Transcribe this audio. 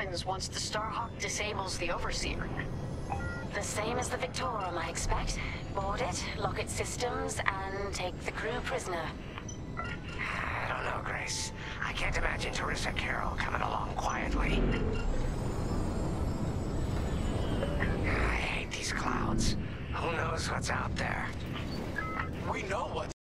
happens once the Starhawk disables the Overseer? The same as the Victorum, I expect. Board it, lock its systems, and take the crew prisoner. I don't know, Grace. I can't imagine Teresa Carroll coming along quietly.